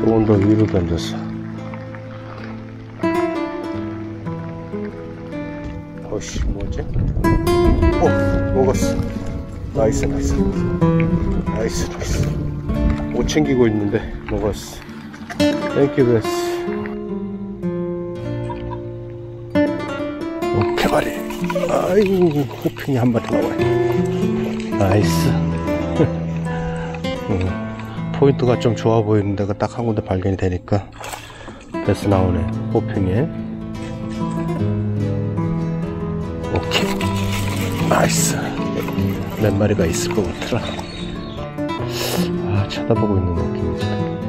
조금 더 위로 던졌어. 어씨, 뭐지? 오, 먹었어. 나이스, 나이스. 나이스, 나이스. 못 챙기고 있는데 먹었어. 땡큐 베스. 오케이 말이. 아이고, 호핑이 한 마리 나와요. 나이스. 포인트가 좀 좋아 보이는 데가 딱 한 군데 발견이 되니까 베스 나오네. 호핑에. 오케이. 나이스. 몇 마리가 있을 것 같더라. 아, 쳐다보고 있는 느낌이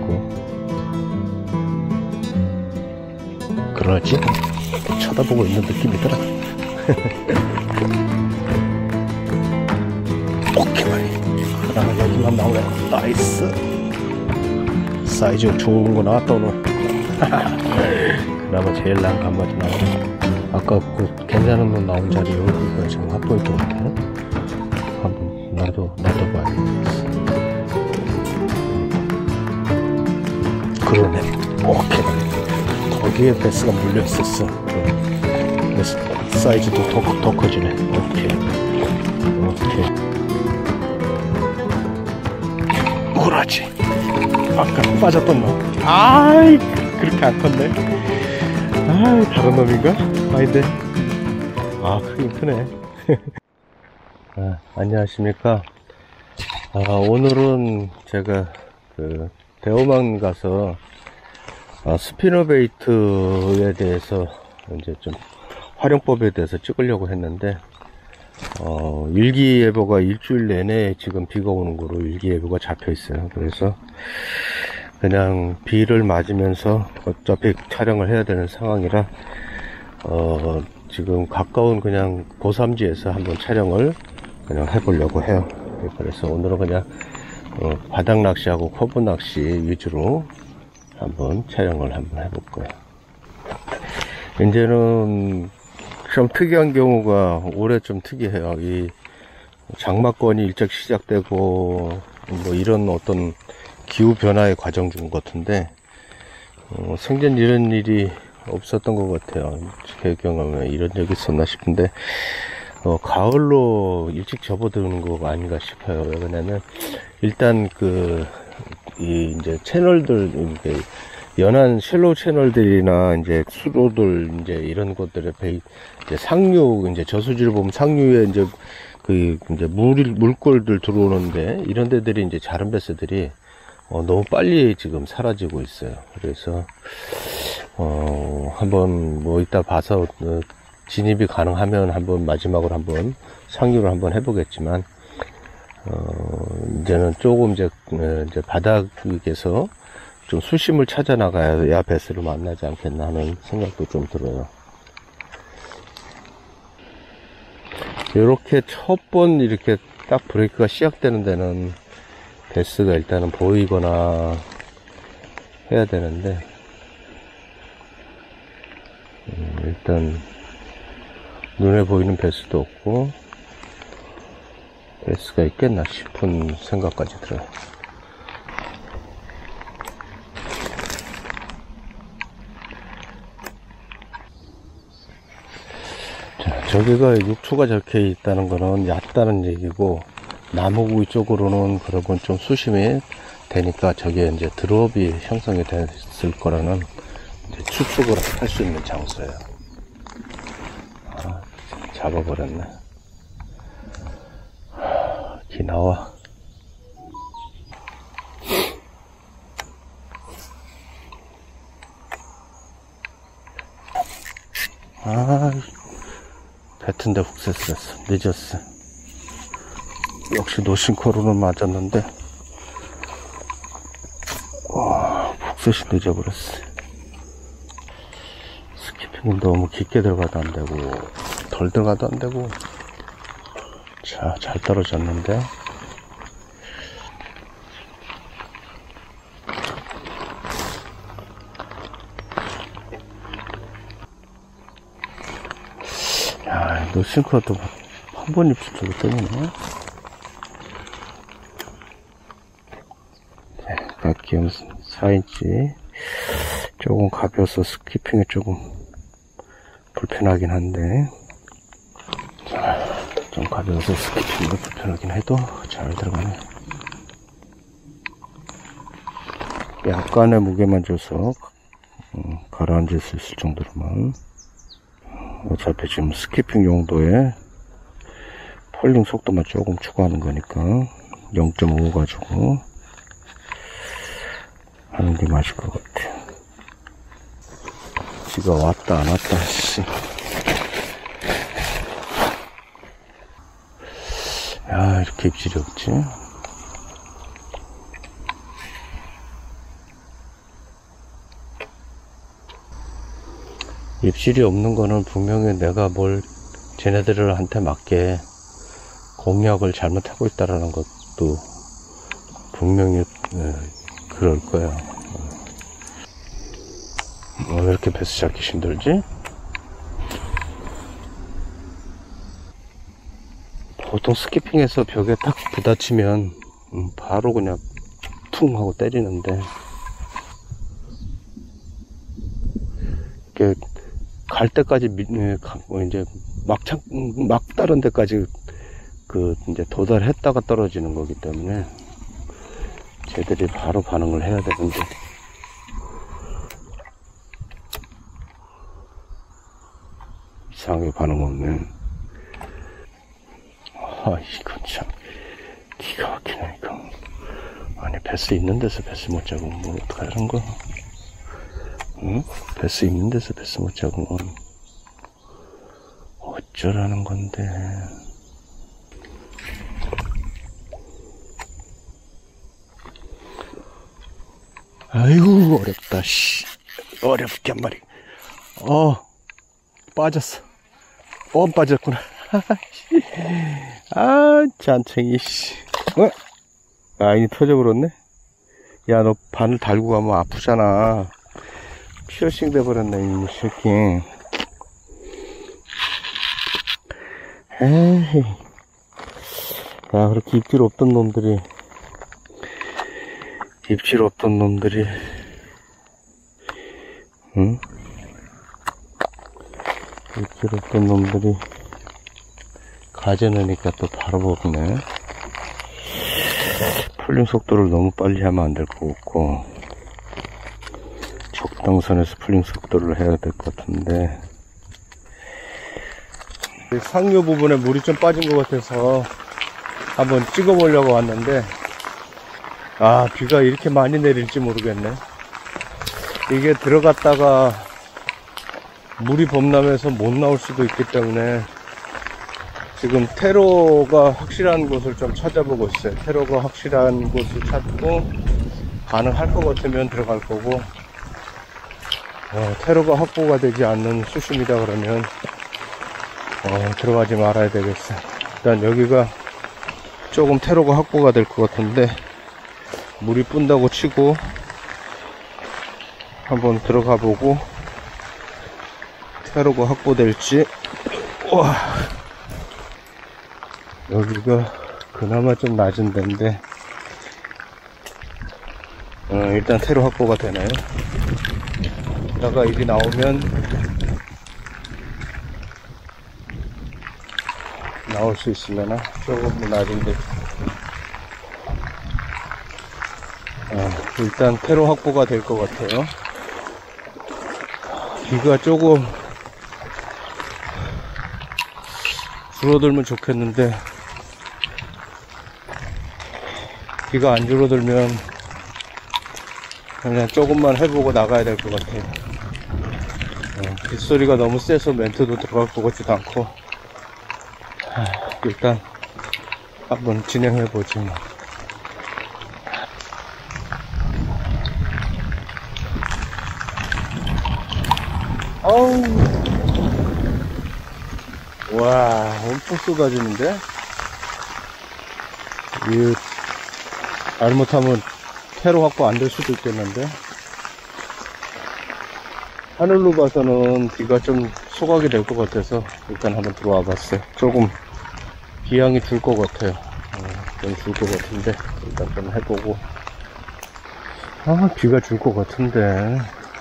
들고. 그러지? 쳐다보고 있는 느낌이더라. 오케이 말이. 그러면 여기만 나오네. 나이스. 사이즈 좋은 거 나왔다 오늘. 그나마 제일 난 간마디 나오네. 아까 그 괜찮은 놈 나온 자리 여기가 지금 핫포인트 같아. 한번 나도 봐야겠어. 그러네. 오케이. 거기에 베스가 물려있었어. 사이즈도 더 커지네. 오케이. 그렇지. 아까 빠졌던 놈. 아이, 그렇게 안 컸네. 아이, 다른 놈인가? 아닌데. 아, 크긴 크네. 아, 안녕하십니까. 오늘은 제가 그 대호만 가서 스피너베이트에 대해서 이제 좀 활용법에 대해서 찍으려고 했는데, 일기예보가 일주일 내내 지금 비가 오는 거로 일기예보가 잡혀 있어요. 그래서 그냥 비를 맞으면서 어차피 촬영을 해야 되는 상황이라 지금 가까운 그냥 고삼지에서 한번 촬영을 그냥 해보려고 해요. 그래서 오늘은 그냥 바닥 낚시하고 커브 낚시 위주로 한번 촬영을 한번 해볼 거예요. 이제는 좀 특이한 경우가 올해 좀 특이해요. 이 장마권이 일찍 시작되고 뭐 이런 어떤 기후 변화의 과정 중 같은데 생전 이런 일이 없었던 것 같아요. 제 경험에 이런 적이 있었나 싶은데 가을로 일찍 접어드는 거 아닌가 싶어요. 왜냐면 일단 이제 채널들, 이제 연한 쉘로우 채널들이나 이제 수로들, 이제 이런 것들에 이제 상류, 이제 저수지를 보면 상류에 이제 이제 물골들 들어오는데 이런 데들이 이제 자른 베스들이 너무 빨리 지금 사라지고 있어요. 그래서 한번 뭐 이따 봐서 진입이 가능하면 한번 마지막으로 한번 상류를 한번 해보겠지만 이제는 조금 이제 바닥에서 좀 수심을 찾아 나가야 베스를 만나지 않겠나 하는 생각도 좀 들어요. 이렇게 첫 번 이렇게 딱 브레이크가 시작되는 데는 베스가 일단은 보이거나 해야 되는데 일단 눈에 보이는 베스도 없고 베스가 있겠나 싶은 생각까지 들어요. 자, 저기가 육초가 적혀 있다는 거는 얕다는 얘기고, 나무구이 쪽으로는 그러면 좀 수심이 되니까 저게 이제 드롭이 형성이 됐을 거라는 이제 추측을 할 수 있는 장소예요. 아, 잡아버렸네. 기 나와. 아, 뱉은데 훅세스였어. 늦었어. 역시 노싱코로는 맞았는데, 와, 훅셋이 늦어버렸어. 스키핑은 너무 깊게 들어가도 안 되고, 덜 들어가도 안 되고. 자, 잘 떨어졌는데. 야, 노싱코도 한 번 입술 저기 떠있네. 네, 귀염 4인치. 조금 가벼워서 스키핑에 조금 불편하긴 한데, 좀 가벼워서 스키핑이 불편하긴 해도 잘 들어가네. 약간의 무게만 줘서 가라앉을 수 있을 정도로만. 어차피 지금 스키핑 용도의 폴링 속도만 조금 추가하는 거니까 0.5 가지고 하는 게 맞을 것 같아. 비가 왔다 안 왔다 씨. 야, 이렇게 입질이 없지? 입질이 없는 거는 분명히 내가 뭘 쟤네들한테 맞게 공략을 잘못하고 있다라는 것도 분명히 그럴 거야. 왜 이렇게 배스 잡기 힘들지? 보통 스키핑에서 벽에 딱 부딪히면 바로 그냥 퉁 하고 때리는데, 이렇게 갈 때까지 이제 막 다른 데까지 이제 도달했다가 떨어지는 거기 때문에 쟤들이 바로 반응을 해야 되는데, 이상하게 반응 없네. 아, 이거 참 기가 막히네 이거. 아니, 배스 있는 데서 배스 못 잡으면 뭐 어떡하라는 거야? 응? 배스 있는 데서 배스 못 잡으면 어쩌라는 건데. 아이고, 어렵다, 씨. 어렵게 한 마리. 빠졌어. 빠졌구나. 아, 잔챙이, 씨. 라인이 터져버렸네? 야, 너 바늘 달고 가면 아프잖아. 피어싱 돼버렸네, 이 새끼. 에이. 야, 그렇게 입질 없던 놈들이, 응? 입질 없던 놈들이 가져내니까 또 바로 먹네. 풀림 속도를 너무 빨리 하면 안 될 것 같고, 적당선에서 풀림 속도를 해야 될 것 같은데, 상류 부분에 물이 좀 빠진 것 같아서 한번 찍어 보려고 왔는데, 아, 비가 이렇게 많이 내릴지 모르겠네. 이게 들어갔다가 물이 범람해서 못 나올 수도 있기 때문에 지금 테러가 확실한 곳을 좀 찾아보고 있어요. 테러가 확실한 곳을 찾고 가능할 것 같으면 들어갈 거고, 테러가 확보가 되지 않는 수심이다 그러면 들어가지 말아야 되겠어. 일단 여기가 조금 테러가 확보가 될 것 같은데, 물이 뿜다고 치고 한번 들어가 보고 테러가 확보될지. 와, 여기가 그나마 좀 낮은 데인데, 일단 테러 확보가 되나요? 이따가 일이 나오면 나올 수 있으려나? 조금 낮은데. 일단 테러 확보가 될 것 같아요. 비가 조금 줄어들면 좋겠는데, 비가 안 줄어들면 그냥 조금만 해보고 나가야 될 것 같아요. 빗소리가 너무 세서 멘트도 들어갈 것 같지도 않고, 일단 한번 진행해보지 뭐. 어우, 와, 엄청 쏟아지는데? 이 잘못하면 테러 확보 안 될 수도 있겠는데? 하늘로 봐서는 비가 좀 소각이 될 것 같아서 일단 한번 들어와 봤어요. 조금 기량이 줄 것 같아요. 좀 줄 것 같은데 일단 좀 해보고. 아, 비가 줄 것 같은데.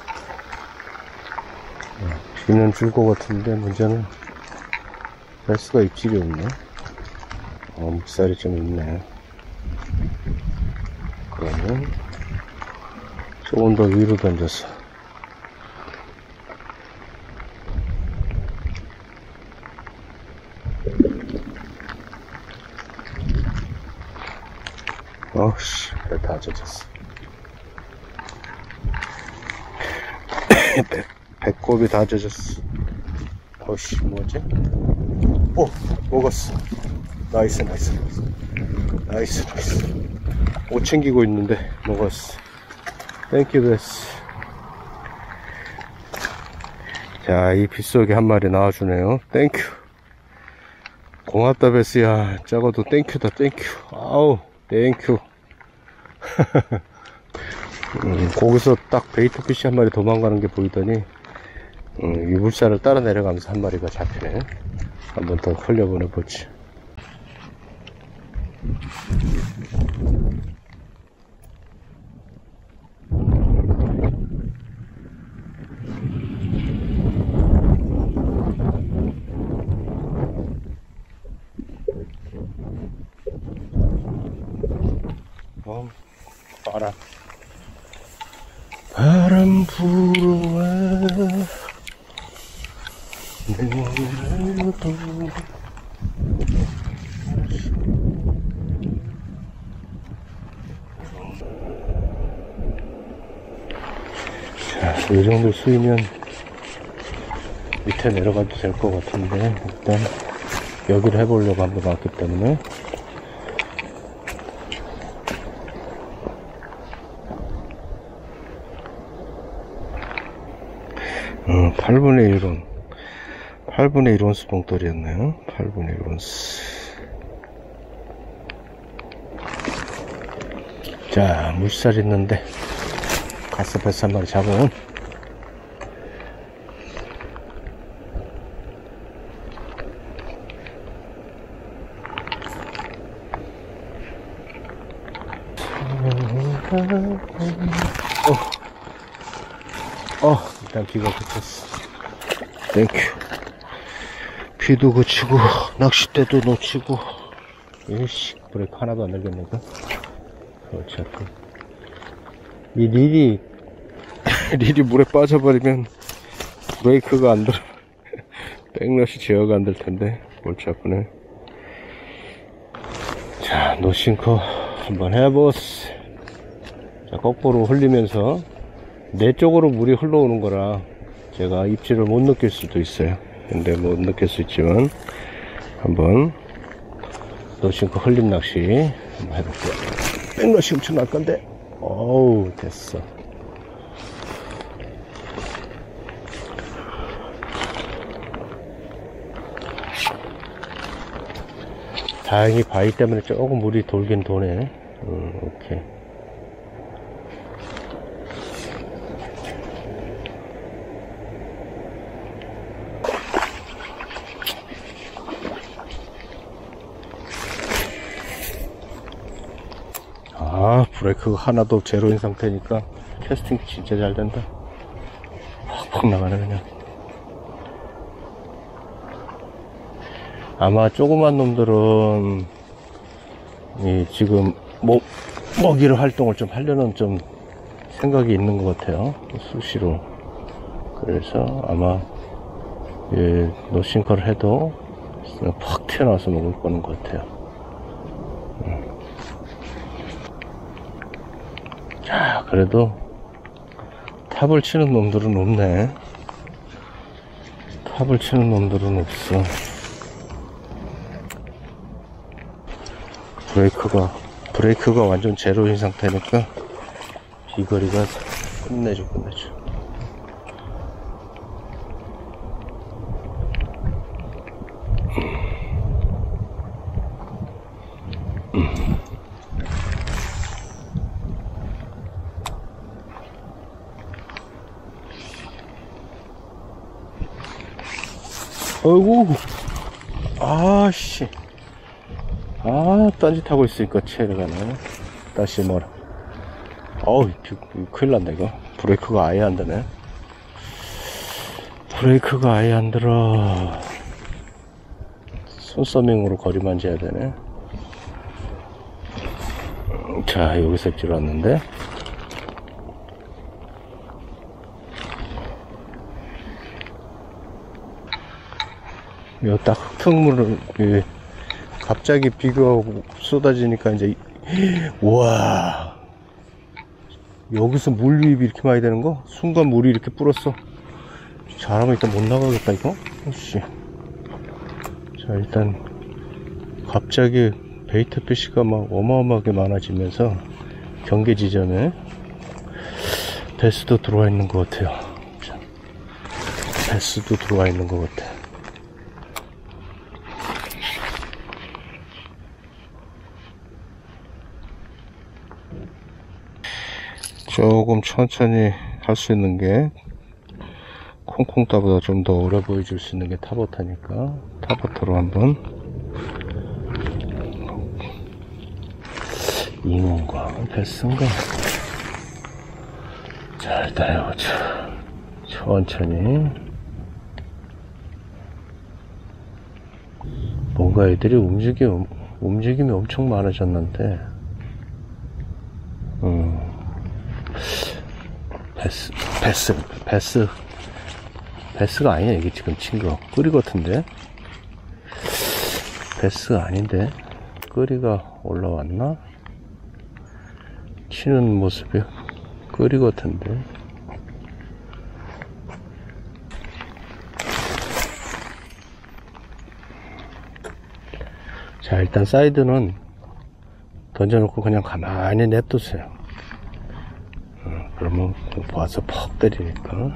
비는 줄 것 같은데, 문제는 갈 수가 입질이 없네. 물살이 좀 있네. 그러면 조금 더 위로 던져서 어우씨, 다 젖었어. 배꼽이 다 젖었어. 어우씨, 뭐지? 오, 먹었어. 나이스. 옷 챙기고 있는데 먹었어. 땡큐 베스. 자, 이 빗속에 한 마리 나와주네요. 땡큐. 고맙다 베스야. 작아도 땡큐다. 땡큐. 아우, 땡큐. 거기서 딱 베이트피시 한 마리 도망가는 게 보이더니 이 물살을 따라 내려가면서 한 마리가 잡히네. 한번 더 흘려보내보지. 바람 불어와 내 몸에도. 자, 이 정도 수위면 밑에 내려가도 될 것 같은데, 일단 여기를 해보려고 한번 왔기 때문에. 8분의 1온스 봉돌이었네요. 8분의 1온스. 자, 물살 있는데 가스패스 한 마리 잡으면 일단 비가 그쳤어. 땡큐. 비도 그치고 낚싯대도 놓치고. 이씨, 브레이크 하나도 안 들겠네. 어차피 이 릴이 물에 빠져버리면 브레이크가 안 들어. 백러시 제어가 안 될 텐데. 골치 아프네. 자, 노싱커 한번 해보스. 자, 거꾸로 흘리면서 내 쪽으로 물이 흘러오는 거라 제가 입질을 못 느낄 수도 있어요. 근데 못 느낄 수 있지만 한번 노싱커 흘림 낚시 한번 해볼게요. 백러시 엄청 날 건데. 어우, 됐어. 다행히 바위 때문에 조금 물이 돌긴 도네. 오케이. 브레이크가 하나도 제로인 상태니까 캐스팅 진짜 잘 된다. 팍팍 나가네 그냥. 아마 조그만 놈들은 지금 먹이를 활동을 좀 하려는 좀 생각이 있는 것 같아요. 수시로. 그래서 아마 노싱커를 해도 팍 튀어나와서 먹을 거는 것 같아요. 자, 그래도 탑을 치는 놈들은 없네. 탑을 치는 놈들은 없어. 브레이크가 완전 제로인 상태니까 비거리가 끝내줘. 어이구, 아씨, 딴짓하고 있으니까 체를 가네. 다시 뭐라. 어우, 큰일 난다, 이거. 브레이크가 아예 안 되네. 브레이크가 아예 안 들어. 손서밍으로 거리만 재야 되네. 자, 여기서 찔렀는데. 요 딱 흙탕물을, 갑자기 비가 쏟아지니까 이제, 우와. 여기서 물 유입이 이렇게 많이 되는 거? 순간 물이 이렇게 불었어. 잘하면 일단 못 나가겠다, 이거? 오씨. 자, 일단, 갑자기 베이터 피쉬가 막 어마어마하게 많아지면서, 경계 지점에, 베스도 들어와 있는 것 같아요. 자, 베스도 들어와 있는 것 같아. 조금 천천히 할 수 있는 게 콩콩따보다 좀 더 오래 보여줄 수 있는 게 타버타니까 타버타로 한번 잉어인가 베스인가. 자, 일단 해보자. 천천히. 뭔가 애들이 움직임이 엄청 많아졌는데 베스가 아니야. 이게 지금 친 거 끄리 같은데. 베스가 아닌데 끄리가 올라왔나? 치는 모습이 끄리 같은데. 자, 일단 사이드는 던져놓고 그냥 가만히 냅두세요. 그러면 와서 퍽 때리니까.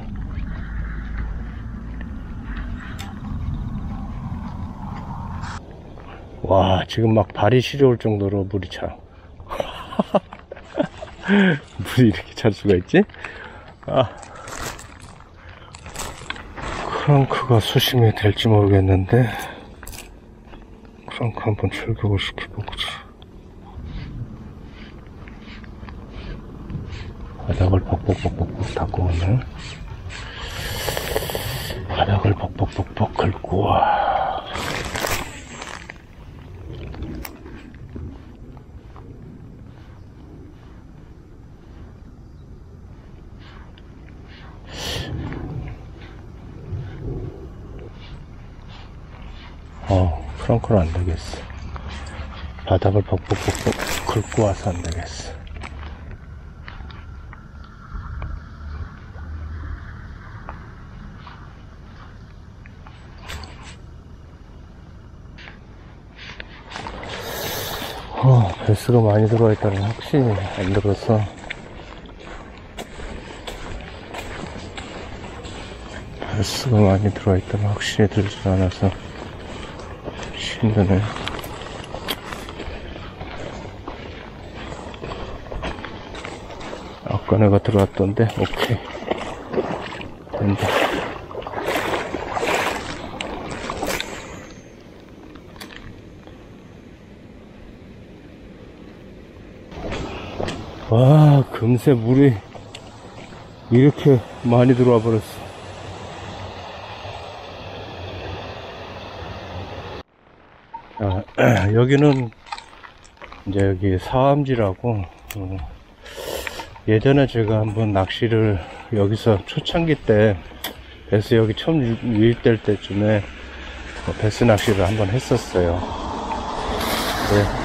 와, 지금 막 발이 시려울 정도로 물이 차. 물이 이렇게 찰 수가 있지? 아, 크랑크가 수심이 될지 모르겠는데 크랑크 한번 출격을 시켜보자. 바닥을 벅벅벅벅벅 닦고 오네. 바닥을 벅벅벅벅 긁고 와. 크랑크는 안 되겠어. 바닥을 벅벅벅벅 긁고 와서 안 되겠어. 베스가 많이 들어와 있다는 확신이 안 들어서 베스가 많이 들어와 있다는 확신이 들지 않아서 힘드네. 아까 내가 들어왔던데. 오케이, 된다. 와, 금세 물이 이렇게 많이 들어와 버렸어. 여기는 이제 여기 사암지라고, 예전에 제가 한번 낚시를 여기서 초창기 때 베스 여기 처음 유입될 때쯤에 베스 낚시를 한번 했었어요. 네.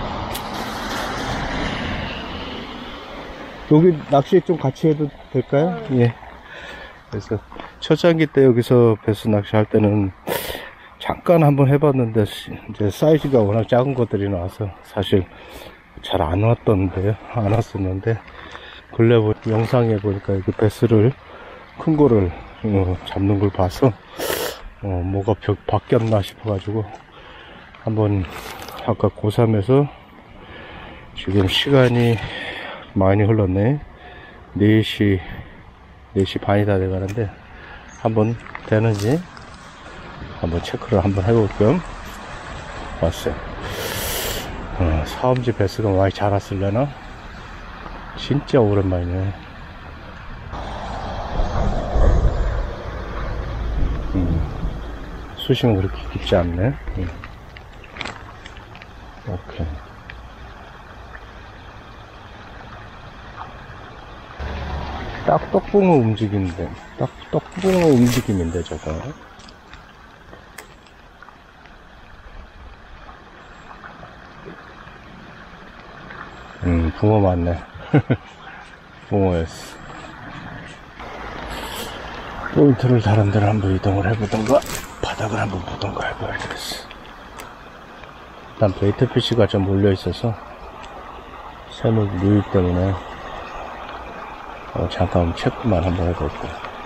여기 낚시 좀 같이 해도 될까요? 예. 그래서 초창기 때 여기서 베스 낚시 할 때는 잠깐 한번 해봤는데 이제 사이즈가 워낙 작은 것들이 나와서 사실 잘 안 왔었는데 근래 영상에 보니까 이렇게 베스를 큰 거를 잡는 걸 봐서 뭐가 바뀌었나 싶어가지고 한번 아까 고3에서 지금 시간이 많이 흘렀네. 4시 반이 다 돼가는데 한번 되는지 한번 체크를 한번 해볼 겸 왔어요. 사음지 베스가 많이 자랐으려나? 진짜 오랜만이네. 수심은 그렇게 깊지 않네. 오케이. 딱 떡붕어 움직임인데, 딱 떡붕어 움직임인데, 저거. 붕어 맞네. 붕어였어. 포인트를 다른 데로 한번 이동을 해보던가, 바닥을 한번 보던가 해봐야 되겠어. 일단 베이트 피쉬가 좀 몰려있어서, 새물 누이 때문에, 잠깐 체크만 한번 해볼게.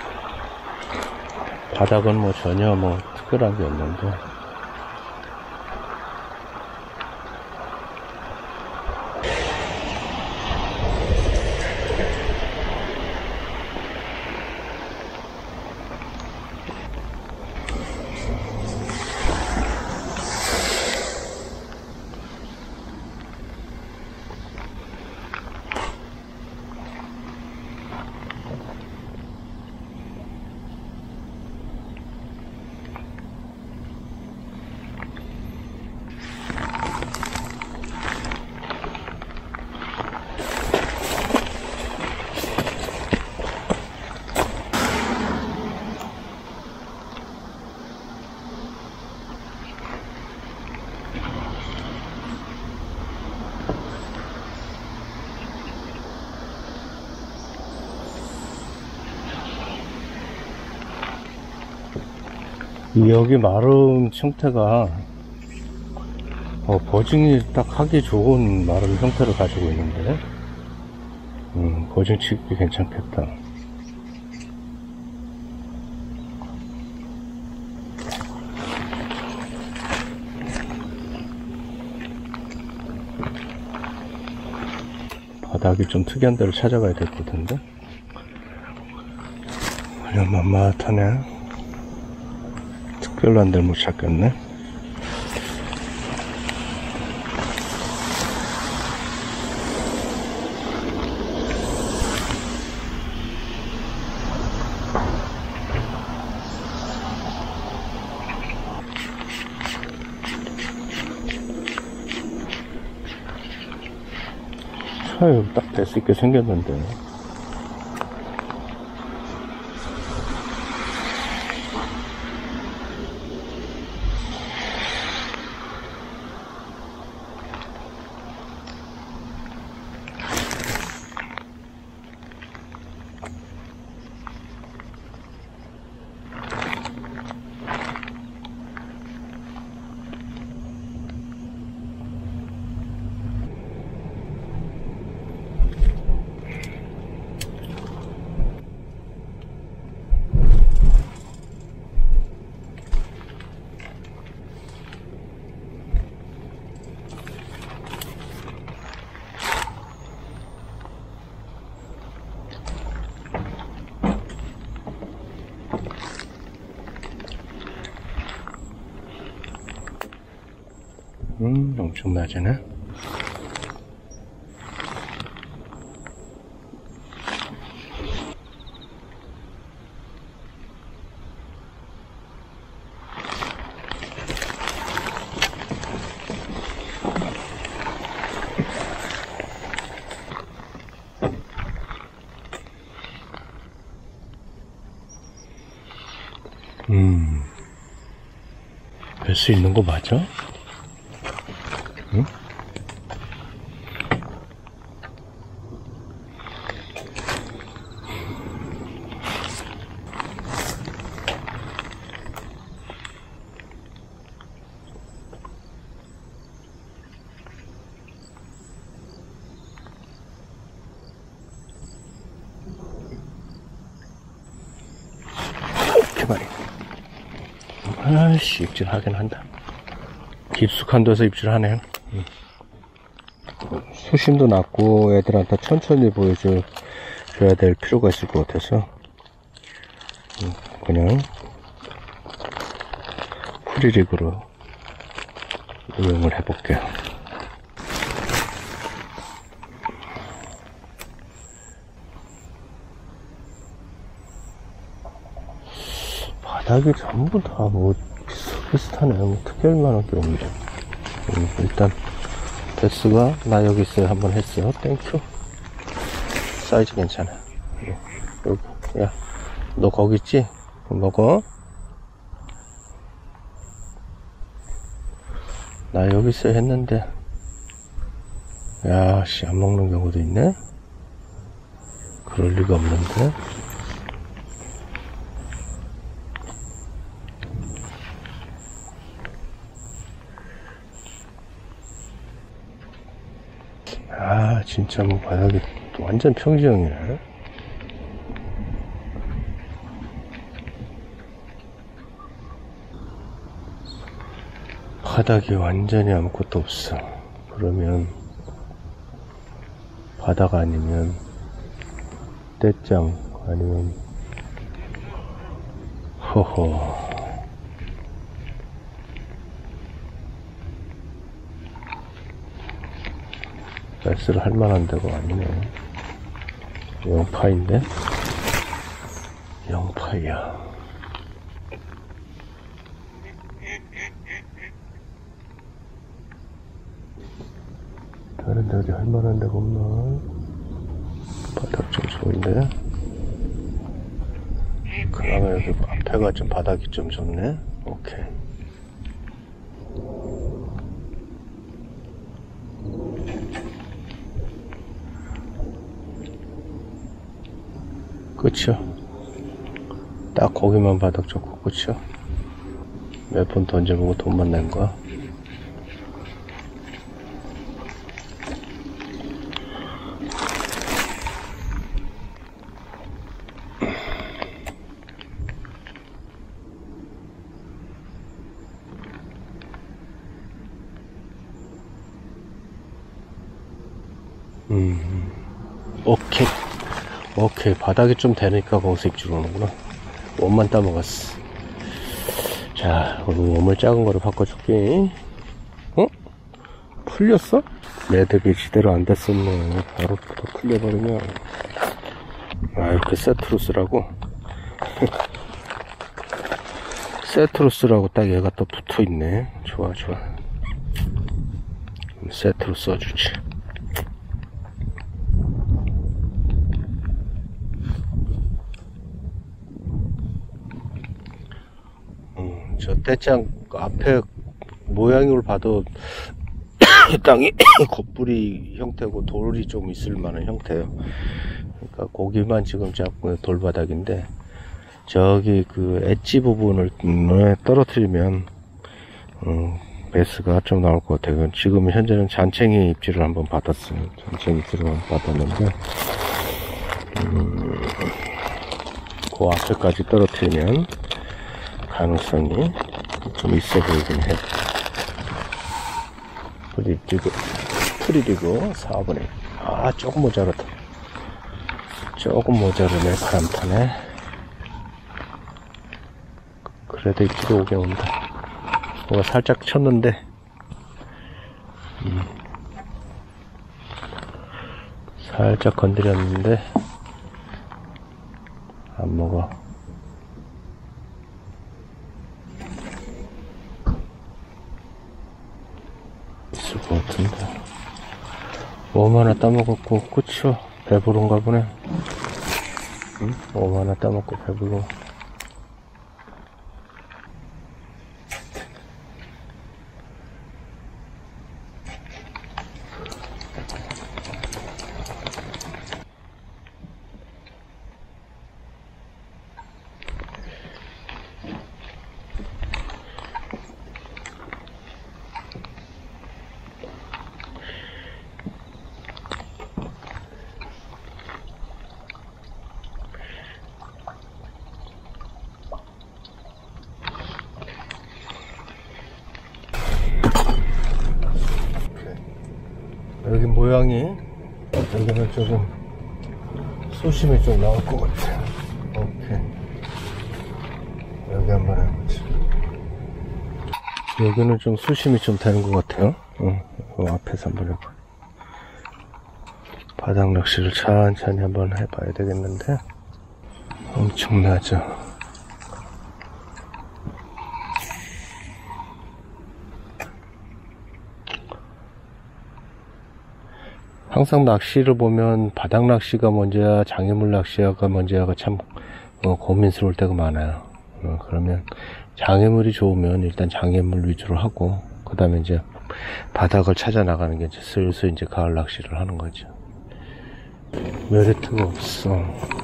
바닥은 뭐 전혀 뭐 특별한 게 없는데, 여기 마름 형태가 버징이 딱 하기 좋은 마름 형태를 가지고 있는데 버징 치기 괜찮겠다. 바닥이 좀 특이한 데를 찾아가야 될 것 같은데 그냥 만만하네. 특별한 데를 못 찾겠네. 차에 딱 될 수 있게 생겼는데. 엄청 낮으네. 뵐 수 있는 거 맞아? 응? 개발이. 아이씨, 입질하긴 한다. 깊숙한 데서 입질하네. 수심도 낮고 애들한테 천천히 보여줘야 될 필요가 있을 것 같아서 그냥 프리릭으로 이용을 해볼게요. 바닥이 전부 다 뭐 비슷비슷하네. 뭐 특별 만한 게 없네. 일단 데스가 나 여기 있어요 한번 했어요. 땡큐. 사이즈 괜찮아. 여기 야 너 거기 있지? 먹어. 나 여기 있어요 했는데 야씨 안 먹는 경우도 있네. 그럴 리가 없는데. 아 진짜 뭐 바닥이 완전 평지형이네. 바닥이 완전히 아무것도 없어. 그러면 바닥 아니면 떼짱 아니면 허허. 베스를 할만한 데가 아니네. 영파인데? 영파야. 다른 데 어디 할만한 데가 없나? 바닥 좀 좋은데? 그나마 여기 앞에가 좀 바닥이 좀 좋네? 오케이. 그쵸? 딱 거기만 바닥 좋고, 그쵸? 몇 번 던져보고 돈만 낸 거야? 오케이. 오케이. 바닥이 좀 되니까 거기서 입질 오는구나. 웜만 따먹었어. 자, 오늘 웜을 작은 거로 바꿔줄게. 어? 풀렸어? 매듭이 제대로 안 됐었네. 바로 또 풀려버리면. 아, 이렇게 세트로 쓰라고? 세트로 쓰라고 딱 얘가 또 붙어있네. 좋아, 좋아. 세트로 써주지. 저 떼짱 앞에 모양을 봐도 땅이 겉뿌리 형태고 돌이 좀 있을 만한 형태예요. 그러니까 고기만 지금 잡고 돌바닥인데 저기 그 엣지 부분을 떨어뜨리면 베스가 좀 나올 것 같아요. 지금 현재는 잔챙이 입질을 한번 받았어요. 잔챙이 입질을 한번 받았는데 그 앞에까지 떨어뜨리면 가능성이 좀 있어 보이긴 해. 프리리고 4분의 1. 아, 조금 모자라다. 조금 모자르네. 바람 타네. 그래도 입질이 오게 온다. 뭐가 살짝 쳤는데, 살짝 건드렸는데, 안 먹어. 있을 것 같은데. 웜 하나 따먹었고, 그쵸? 배부른가 보네. 응? 웜 하나 따먹고 배불러. 여기 모양이 여기는 조금 수심이 좀 나올 것 같아요. 오케이. 여기 한번 해보지. 여기는 좀 수심이 좀 되는 것 같아요. 앞에서 한번 해봐. 바닥 낚시를 천천히 한번 해봐야 되겠는데 엄청나죠. 항상 낚시를 보면 바닥 낚시가 먼저야 장애물 낚시가 먼저야가 참 고민스러울 때가 많아요. 그러면 장애물이 좋으면 일단 장애물 위주로 하고, 그 다음에 이제 바닥을 찾아 나가는 게 이제 슬슬 이제 가을 낚시를 하는 거죠. 메리트가 없어.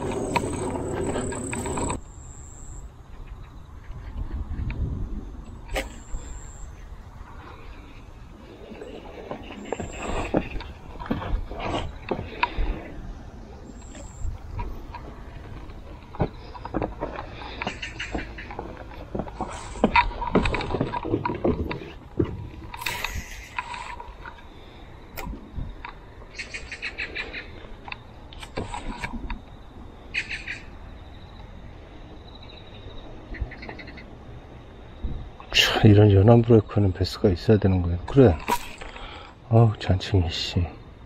이런 연안 브레이크는 베스가 있어야 되는 거예요. 그래. 아우, 잔칭이, 씨.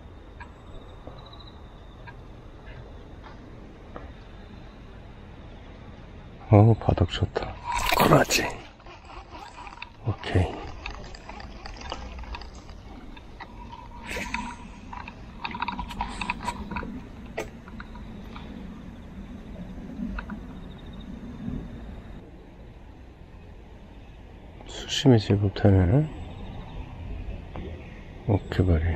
바닥 좋다. 그러지. 오케이. 수심이 제법 되네. 오케이, 바리.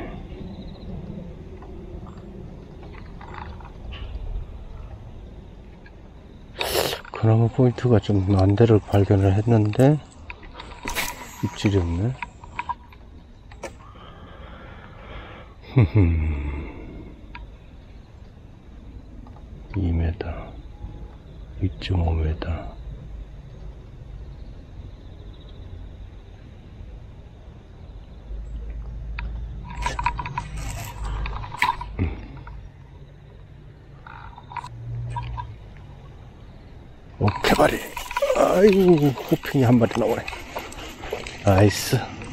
그나마 포인트가 좀 난데를 발견을 했는데 입질이 없네. 2m, 2.5m. 오케이, 바리. 아이고, 호핑이 한 마리 나오네. 나이스.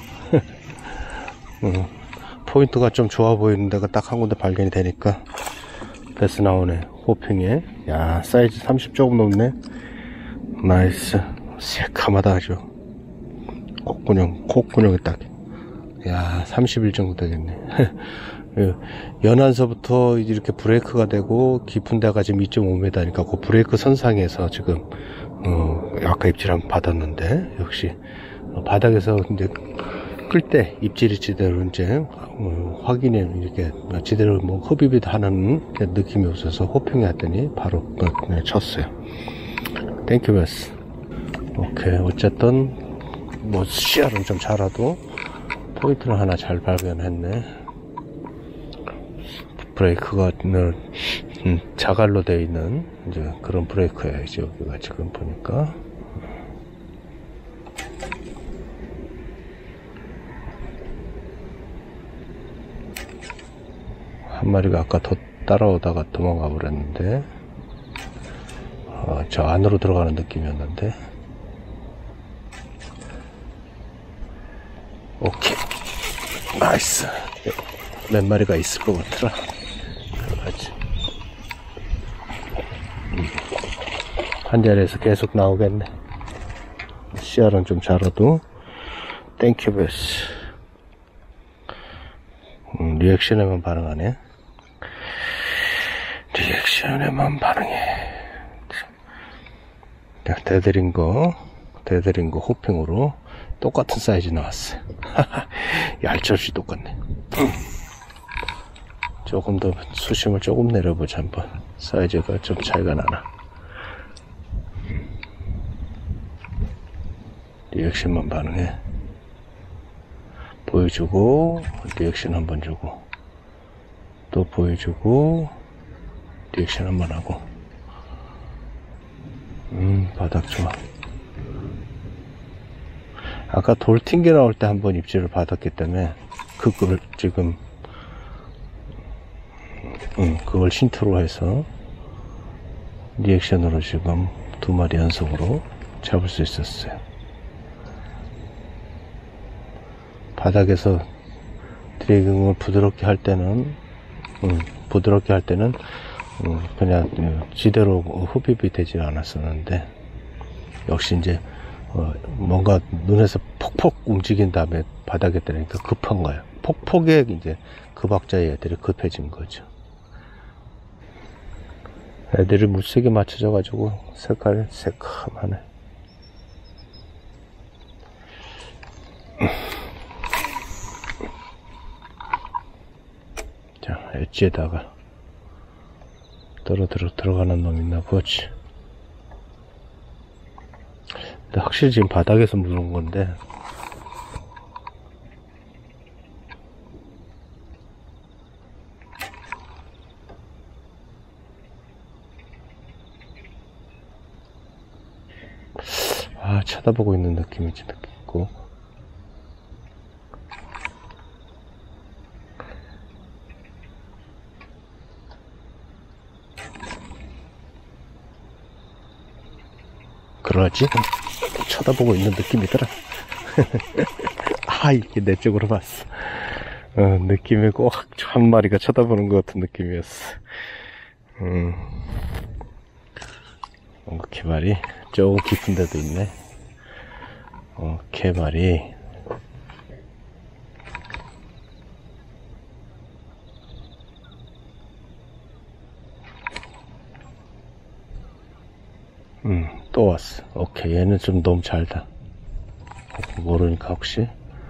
포인트가 좀 좋아 보이는 데가 딱 한 군데 발견이 되니까 베스 나오네. 호핑에. 야, 사이즈 30 조금 넘네. 나이스. 새카마다 아주. 콧구녕이 딱. 야, 31 정도 되겠네. 연안서부터 이렇게 브레이크가 되고 깊은 데가 지금 2.5m니까 그 브레이크 선상에서 지금 아까 입질 한번 받았는데, 역시 바닥에서 이제 끌 때 입질이 제대로 이제 확인해 이렇게 제대로 뭐 흡입이 하는 느낌이 없어서 호핑이 했더니 바로 그냥 쳤어요. 땡큐 베스. 오케이. 어쨌든 뭐 시야는 좀 잘라도 포인트는 하나 잘 발견했네. 브레이크가 자갈로 되어 있는 이제 그런 브레이크예요. 이제 여기가 지금 보니까. 한 마리가 아까 더 따라오다가 도망가 버렸는데, 저 안으로 들어가는 느낌이었는데. 오케이. 나이스. 몇 마리가 있을 것 같더라. 들어가지. 한 자리에서 계속 나오겠네. 씨알은 좀 자라도. 땡큐 베스. 리액션에만 반응하네. 리액션에만 반응해. 대드린 거 호핑으로 똑같은 사이즈 나왔어요. 얄짤없이 똑같네. 조금 더 수심을 조금 내려보자. 한번 사이즈가 좀 차이가 나나. 리액션만 반응해. 보여주고 리액션 한번 주고 또 보여주고 리액션 한번 하고. 바닥 좋아. 아까 돌 튕겨 나올 때 한번 입질을 받았기 때문에 그걸 지금 그걸 힌트로 해서 리액션으로 지금 2마리 연속으로 잡을 수 있었어요. 바닥에서 드래깅을 부드럽게 할 때는 그냥 지대로 흡입이 되지 않았었는데, 역시 이제 뭔가 눈에서 폭폭 움직인 다음에 바닥에 때리니까 급한 거예요. 폭폭에 이제 그 박자에 애들이 급해진 거죠. 애들이 무색에 맞춰져 가지고 색깔이 새카만해. 자, 엣지에다가 들어가는 놈 있나 보지. 근데 확실히 지금 바닥에서 물은 건데, 쳐다보고 있는 느낌이 있고, 그러지? 쳐다보고 있는 느낌이더라. 이게 내 쪽으로 봤어. 느낌이 꼭 한 마리가 쳐다보는 것 같은 느낌이었어. 개발이 조금 깊은 데도 있네. 개발이 또 왔어. 오케이, 얘는 좀 너무 잘다. 모르니까 혹시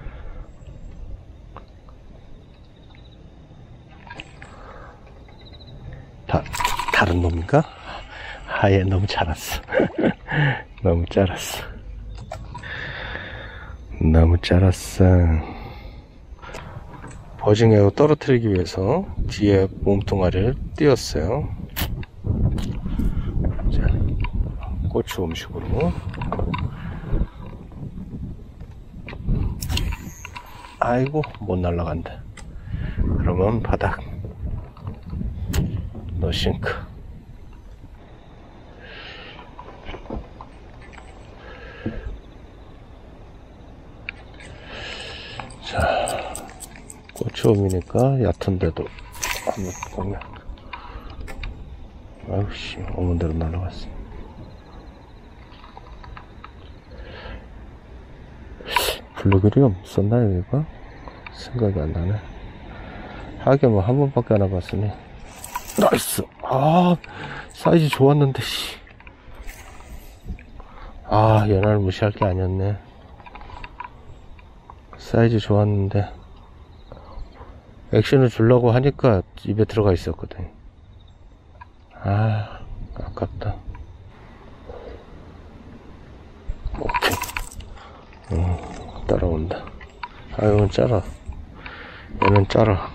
다른 놈인가? 얘 너무 잘았어. 너무 잘았어. 너무 잘았어. 버징에어 떨어뜨리기 위해서 뒤에 몸뚱아리를 띄웠어요. 자, 고추 음식으로. 아이고, 못 날라간다. 그러면 바닥 노싱크. 자, 고추음이니까 얕은데도 한번 보면, 아유씨, 오는 대로 날아갔어. 블루길이 없었나요, 여기가? 생각이 안 나네. 하긴 뭐 한 번밖에 안 와봤으니. 나이스! 사이즈 좋았는데, 씨. 연화를 무시할 게 아니었네. 사이즈 좋았는데, 액션을 주려고 하니까 입에 들어가 있었거든. 아깝다. 오케이. 따라온다. 이건 짜라. 얘는 짜라.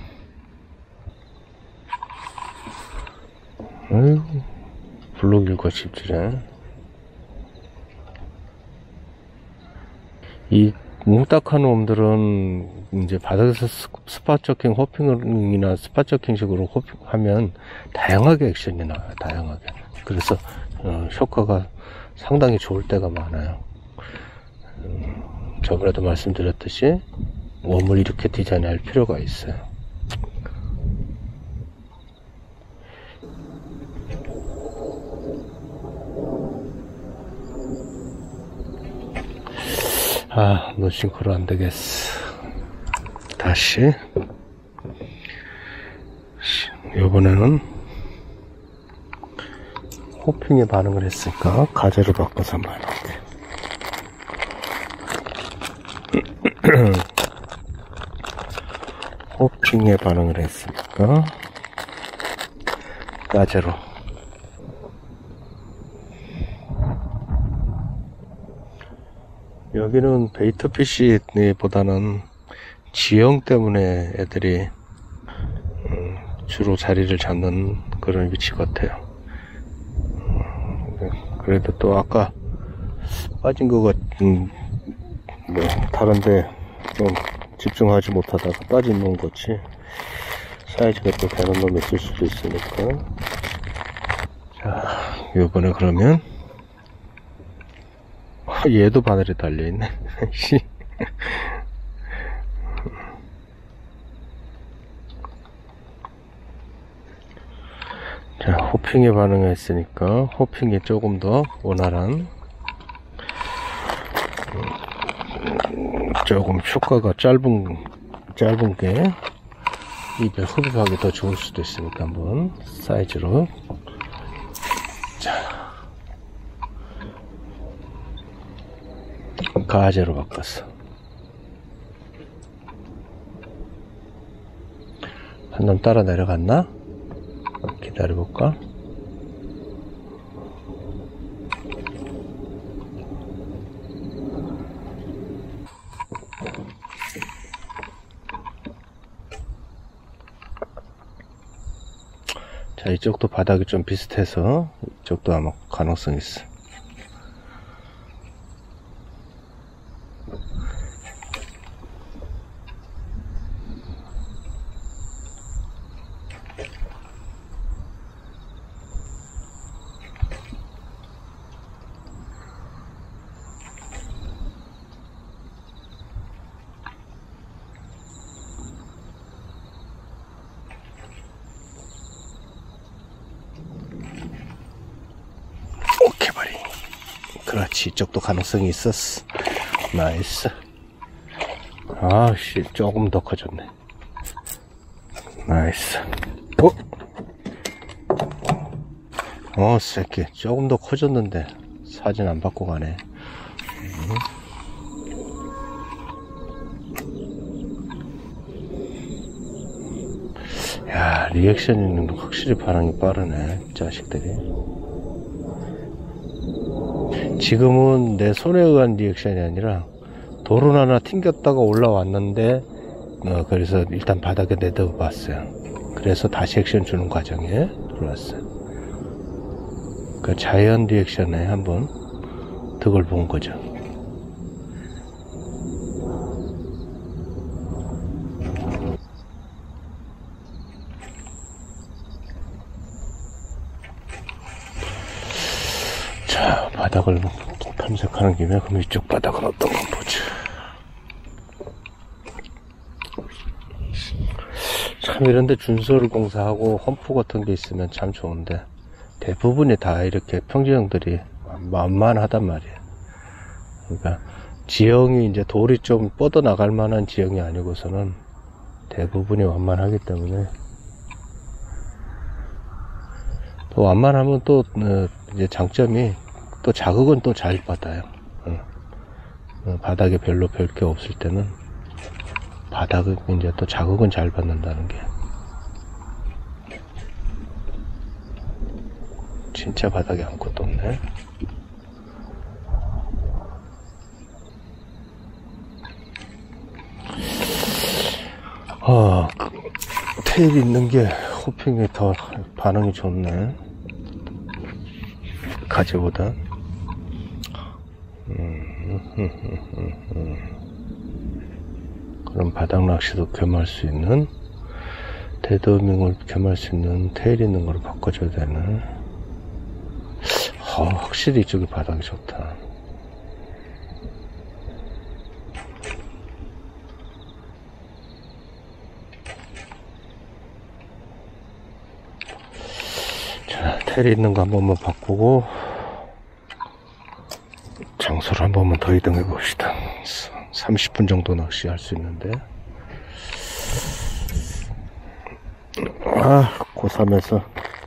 아이고, 블루길과 집지래. 이 뭉딱한 놈들은 이제 바닥에서 스팟저킹, 호핑이나 스팟저킹식으로 호핑하면 다양하게 액션이 나와요. 다양하게. 그래서 효과가 상당히 좋을 때가 많아요. 저번에도 말씀드렸듯이 웜을 이렇게 디자인할 필요가 있어요. 노싱크로 안 되겠어. 다시. 이번에는 호핑에 반응을 했으니까 가제로 바꿔서 한번 해볼게. 호핑에 반응을 했으니까 가제로. 여기는 베이터피쉬보다는 지형 때문에 애들이 주로 자리를 잡는 그런 위치 같아요. 그래도 또 아까 빠진 거 같은 뭐 다른데 좀 집중하지 못하다가 빠진 놈 같이 사이즈가 또 되는 놈이 있을 수도 있으니까. 자, 요번에 그러면 얘도 바늘에 달려있네. 자, 호핑에 반응했으니까 호핑이 조금 더 원활한, 조금 효과가 짧은 짧은 게 입에 흡입하기 더 좋을 수도 있으니까 한번 사이즈로. 자, 가제로 바꿨어. 한 놈 따라 내려갔나? 기다려볼까? 자, 이쪽도 바닥이 좀 비슷해서 이쪽도 아마 가능성이 있어. 그렇지, 이쪽도 가능성이 있었어. 나이스. 아씨, 조금 더 커졌네. 나이스. 새끼 조금 더 커졌는데 사진 안 받고 가네. 야, 리액션이 확실히 반응이 빠르네, 자식들이. 지금은 내 손에 의한 리액션이 아니라 돌을 하나 튕겼다가 올라왔는데 그래서 일단 바닥에 내다 봤어요. 그래서 다시 액션 주는 과정에 들어왔어요. 그 자연 리액션에 한번 득을 본 거죠. 자, 바닥을 탐색하는 김에 그럼 이쪽 바닥은 어떤 건 보자. 참 이런데 준설 공사하고 험프 같은 게 있으면 참 좋은데 대부분이 다 이렇게 평지형들이 만만하단 말이에요. 그러니까 지형이 이제 돌이 좀 뻗어 나갈 만한 지형이 아니고서는 대부분이 완만하기 때문에, 또 완만하면 또 이제 장점이 또 자극은 또 잘 받아요. 바닥에 별로 별 게 없을 때는 바닥은 이제 또 자극은 잘 받는다는 게, 진짜 바닥에 아무것도 없네. 테일이 있는 게 호핑이 더 반응이 좋네, 가지보다. 그럼 바닥 낚시도 겸할 수 있는, 데드밍을 겸할 수 있는 테일 있는 거로 바꿔줘야 되는. 확실히 이쪽이 바닥이 좋다. 자, 테일 있는 거 한 번만 바꾸고 장소를 한 번만 더 이동해 봅시다. 30분 정도 낚시할 수 있는데, 고3에서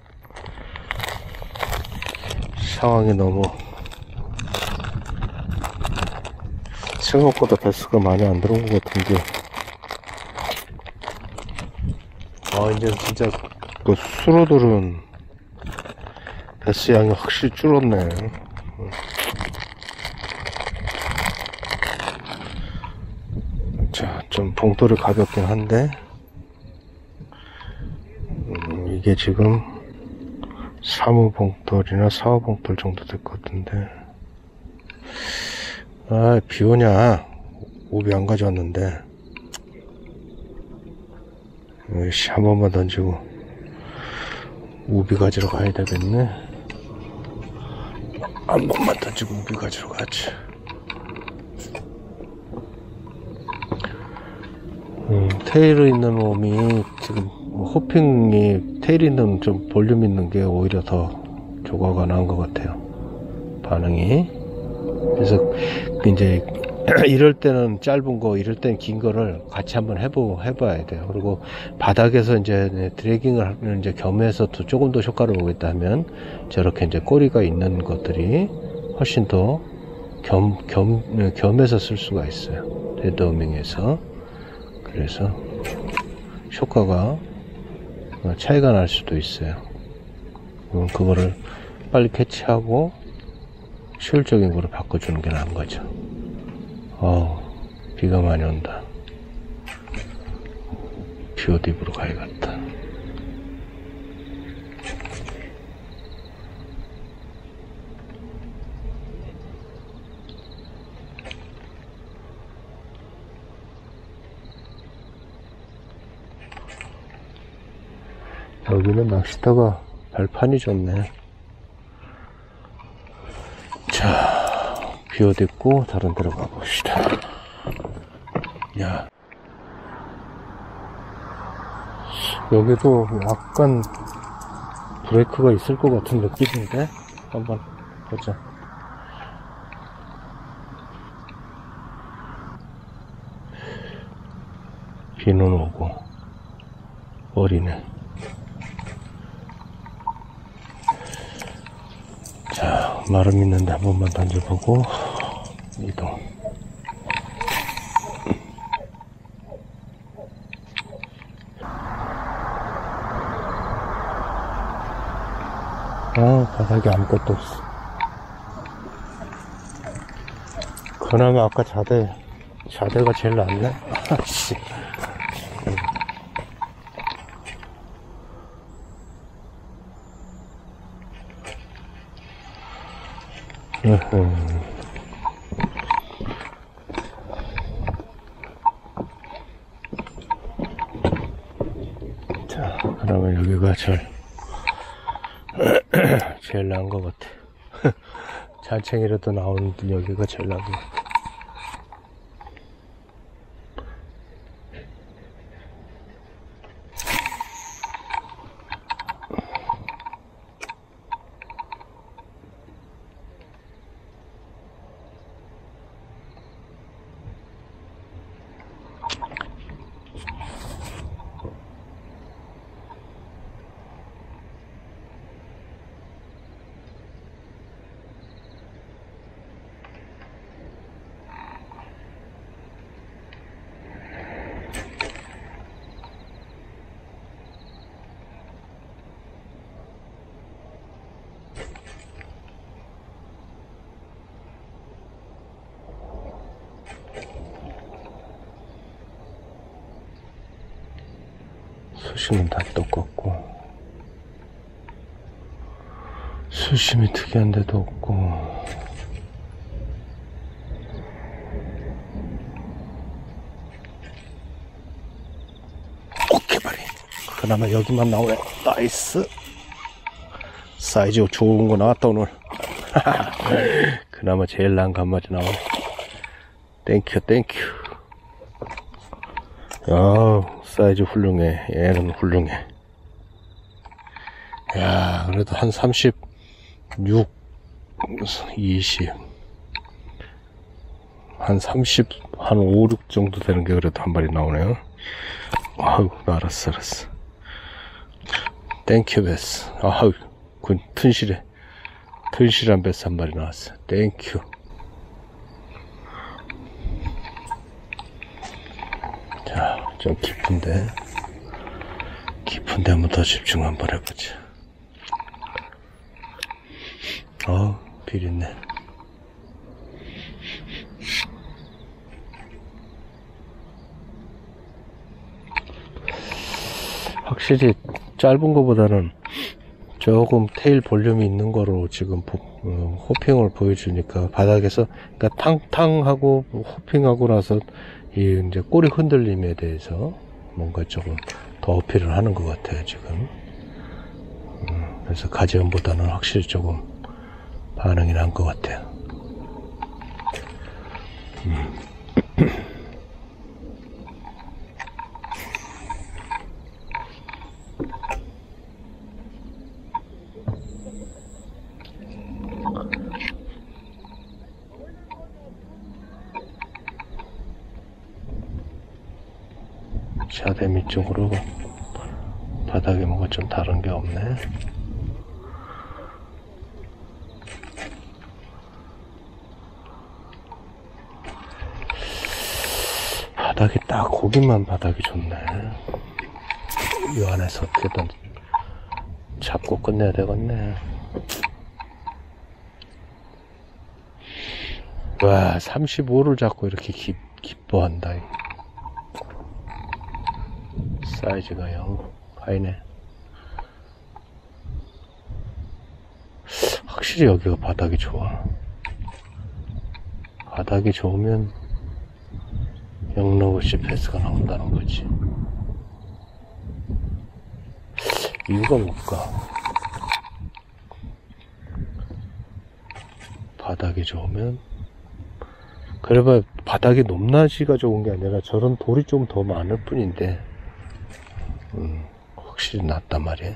상황이 너무 생각보다 배수가 많이 안 들어온 것 같은데, 이제 진짜 그 수로들은 배수 양이 확실히 줄었네. 자, 좀 봉돌이 가볍긴 한데, 이게 지금 3호 봉돌이나 4호 봉돌 정도 될 것 같은데, 비 오냐? 우비 안 가져왔는데, 한 번만 던지고 우비 가지러 가야 되겠네. 한 번만 던지고 우비 가지러 가지. 테일이 있는 놈이 지금 호핑이 테일 있는 좀 볼륨 있는 게 오히려 더 조과가 나은 것 같아요, 반응이. 그래서 이제 이럴 때는 짧은 거, 이럴 때는 긴 거를 같이 한번 해봐야 돼요. 그리고 바닥에서 이제 드래깅을 하면 이제 겸해서 조금 더 효과를 보겠다 하면 저렇게 이제 꼬리가 있는 것들이 훨씬 더 겸해서 쓸 수가 있어요. 데드어밍에서. 그래서 효과가 차이가 날 수도 있어요. 그거를 빨리 캐치하고 효율적인 거로 바꿔주는 게 나은 거죠. 비가 많이 온다. 비옷 입으러 가야겠다. 여기는 낚시터가 발판이 좋네. 자, 비옷 입고 다른 데로 가봅시다. 야, 여기도 약간 브레이크가 있을 것 같은 느낌인데 한번 보자. 비는 오고 어리네. 자, 마름 있는데 한 번만 던져보고 이동. 바닥에 아무것도 없어. 그나마 아까 자대가 제일 낫네. 아씨. 자, 그러면 여기가 제일 나은 것 같아. 잔챙이라도 나오는 여기가 제일 나은 것 같아. 수심은 다 똑같고 수심이 특이한 데도 없고 오케이 바리. 그나마 여기만 나오네. 나이스. 사이즈 좋은 거 나왔다 오늘. 그나마 제일 나은 간마지 나오네. 땡큐. 사이즈 훌륭해. 얘는 훌륭해. 야, 그래도 한 36, 20, 한 30, 한 5, 6 정도 되는 게 그래도 한 마리 나오네요. 아우, 알았어. 땡큐 베스. 아우, 그 튼실한 베스 한 마리 나왔어. 땡큐. 자, 좀 깊은데 한번 더 집중 한번 해보자. 비린내. 확실히 짧은 거보다는 조금 테일 볼륨이 있는 거로 지금 호핑을 보여주니까 바닥에서, 그러니까 탕탕하고 호핑하고 나서 이 이제 꼬리 흔들림에 대해서 뭔가 조금 더 어필을 하는 것 같아요 지금. 그래서 가재음보다는 확실히 조금 반응이 난 것 같아요. 샤데미 쪽으로 바닥에 뭐가 좀 다른 게 없네. 바닥이 딱 거기만 바닥이 좋네. 이 안에서 어떻게든 잡고 끝내야 되겠네. 와, 35를 잡고 이렇게 기뻐한다. 사이즈가 영 파이네. 확실히 여기가 바닥이 좋아. 바닥이 좋으면 영러브시 패스가 나온다는 거지. 이유가 뭘까? 바닥이 좋으면, 그래봐 바닥이 높낮이가 좋은 게 아니라 저런 돌이 좀 더 많을 뿐인데, 확실히 낫단 말이야.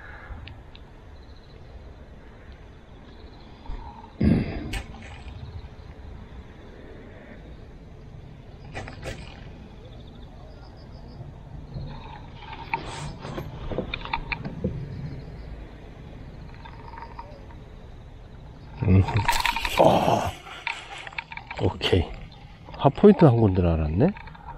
오케이. 핫포인트 한 군데 알았네?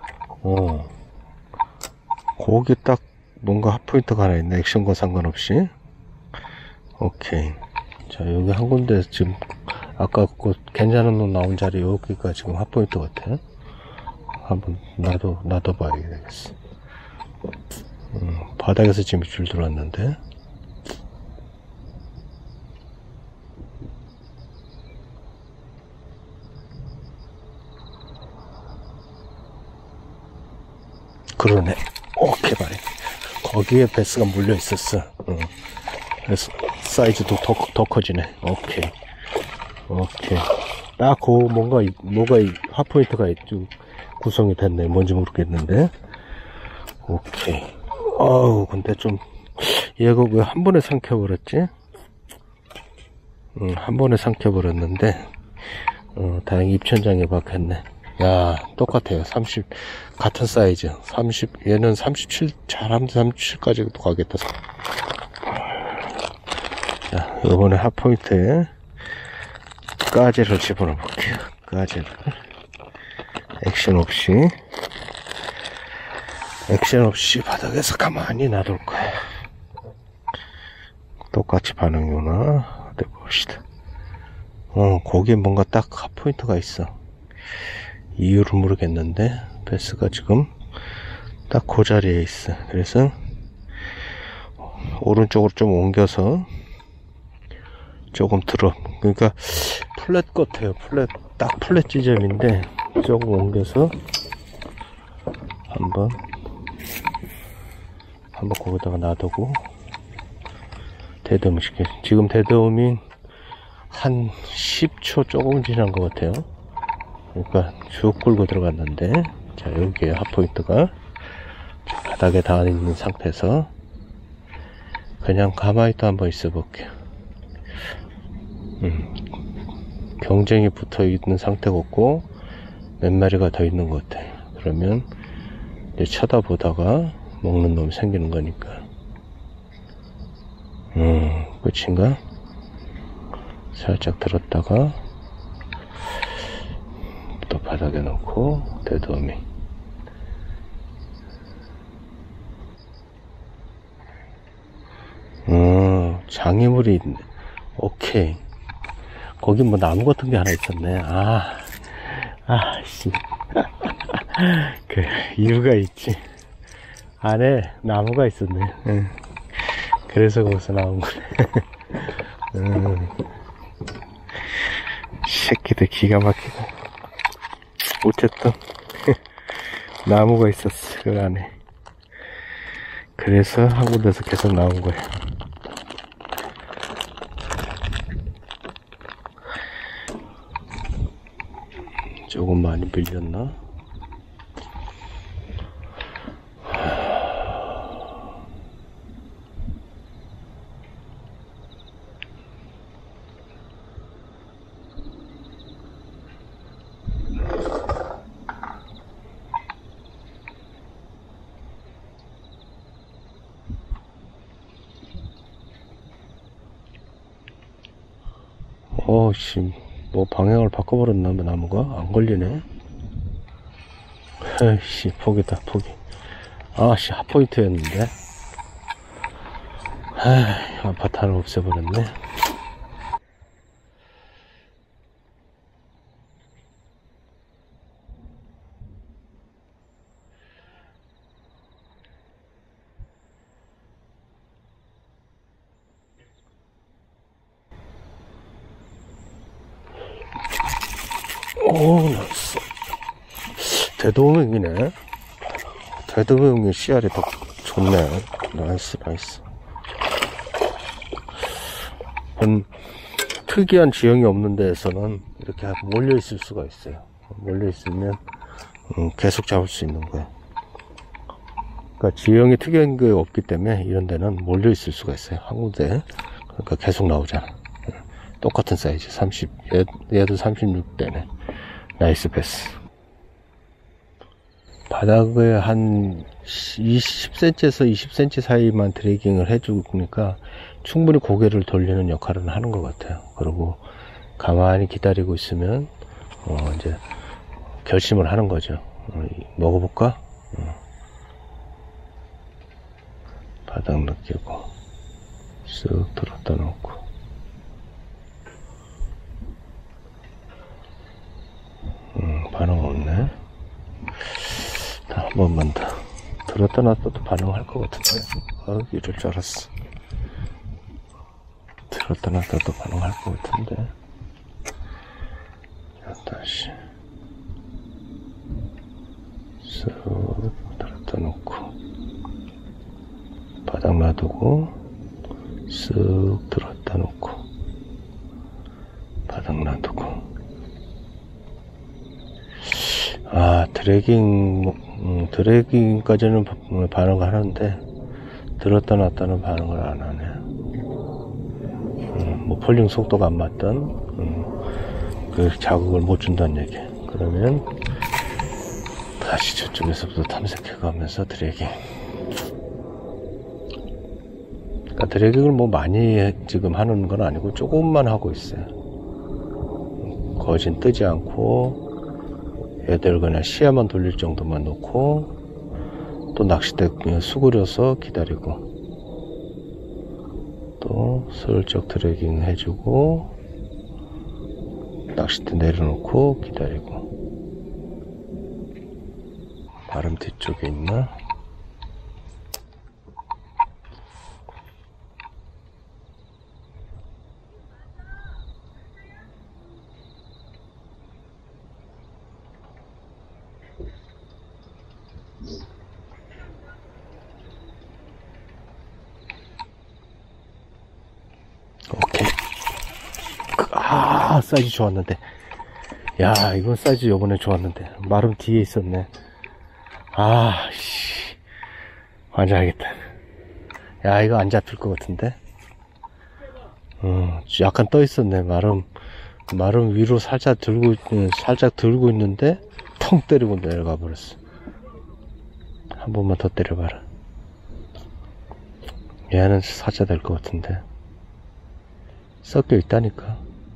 거기 딱 뭔가 핫포인트가 하나 있네. 액션과 상관없이. 오케이. 자, 여기 한 군데 지금, 아까 그 괜찮은 놈 나온 자리 여기가 지금 핫포인트 같아. 한번 놔둬봐야 되겠어. 바닥에서 지금 줄 들어왔는데. 그러네. 오케이, 말해. 거기에 베스가 물려 있었어. 그래서 사이즈도 더 커지네. 오케이. 딱 뭐가 핫포인트가 좀 구성이 됐네. 뭔지 모르겠는데. 오케이. 근데 좀 얘가 왜 한 번에 삼켜버렸지? 한 번에 삼켜버렸는데, 다행히 입천장에 박혔네. 야, 똑같아요. 30, 같은 사이즈. 30, 얘는 37, 잘하면 37까지도 가겠다. 자, 요번에 핫포인트에 가지를 집어넣어 볼게요. 가지를. 액션 없이 바닥에서 가만히 놔둘 거야. 똑같이 반응이 오나? 어디 봅시다. 거기에 뭔가 딱 핫포인트가 있어. 이유를 모르겠는데 베스가 지금 딱 그 자리에 있어. 그래서 오른쪽으로 좀 옮겨서 조금 들어. 그러니까 플랫 같아요. 딱 플랫 지점인데 조금 옮겨서 한번 거기다가 놔두고 데드움 시켜. 지금 데드움이 한 10초 조금 지난 것 같아요. 그러니까 쭉 끌고 들어갔는데, 자, 여기에 핫포인트가 바닥에 닿아 있는 상태에서 그냥 가만히 또 한번 있어 볼게요. 경쟁이 붙어 있는 상태가 없고 몇 마리가 더 있는 것 같아. 그러면 이제 쳐다보다가 먹는 놈이 생기는 거니까. 끝인가? 살짝 들었다가 또 바닥에 놓고 데드어미. 장애물이 있네. 오케이. 거기 뭐 나무 같은 게 하나 있었네. 씨. 그 이유가 있지. 안에 나무가 있었네. 그래서 거기서 나온 거네. 새끼들 기가 막히고. 어쨌든 나무가 있었어. 그 안에. 그래서 한 군데서 계속 나온 거야. 조금 많이 밀렸나? 씨, 뭐 방향을 바꿔버렸나, 나무가? 안 걸리네. 에이씨, 포기다, 포기. 아씨, 핫포인트였는데. 아파트 하나 없애버렸네. 오, 나이스. 대도움이네. 대도움이 씨알이 더 좋네. 나이스, 나이스. 특이한 지형이 없는 데에서는 이렇게 몰려 있을 수가 있어요. 몰려 있으면 계속 잡을 수 있는 거예요. 그러니까 지형이 특이한 게 없기 때문에 이런 데는 몰려 있을 수가 있어요. 한 군데. 그러니까 계속 나오잖아. 똑같은 사이즈 30, 얘도 36대네. 나이스 패스. 바닥에 한 10cm에서 20cm 사이만 드래깅을 해주니까 충분히 고개를 돌리는 역할은 하는 것 같아요. 그리고 가만히 기다리고 있으면 이제 결심을 하는 거죠. 먹어볼까? 바닥 느끼고 쓱 들었다 놓고. 반응 없네. 한 번만 더 들었다 놨어도 반응할 것 같은데. 이럴 줄 알았어. 들었다 놨어도 반응할 것 같은데. 자, 다시 쓱 들었다 놓고 바닥 놔두고 쓱 들었다 놓고 바닥 놔두고. 드래깅까지는 반응을 하는데 들었다 놨다는 반응을 안 하네. 뭐 폴링 속도가 안 맞던 그 자극을 못 준다는 얘기. 그러면 다시 저쪽에서부터 탐색해 가면서 드래깅. 그러니까 드래깅을 뭐 많이 지금 하는 건 아니고 조금만 하고 있어요. 거진 뜨지 않고 애들 그냥 시야만 돌릴 정도만 놓고 또 낚싯대 그냥 수그려서 기다리고 또 슬쩍 드래깅 해주고 낚싯대 내려놓고 기다리고. 바람 뒤쪽에 있나? 오케이. 사이즈 좋았는데. 야, 이건 사이즈 요번에 좋았는데. 마름 뒤에 있었네. 씨. 환장하겠다. 야, 이거 안 잡힐 것 같은데. 약간 떠 있었네. 마름 위로 살짝 들고 있는데, 텅 때리고 내려가 버렸어. 한 번만 더 때려봐라. 얘는 사자 될 것 같은데. 섞여 있다니까.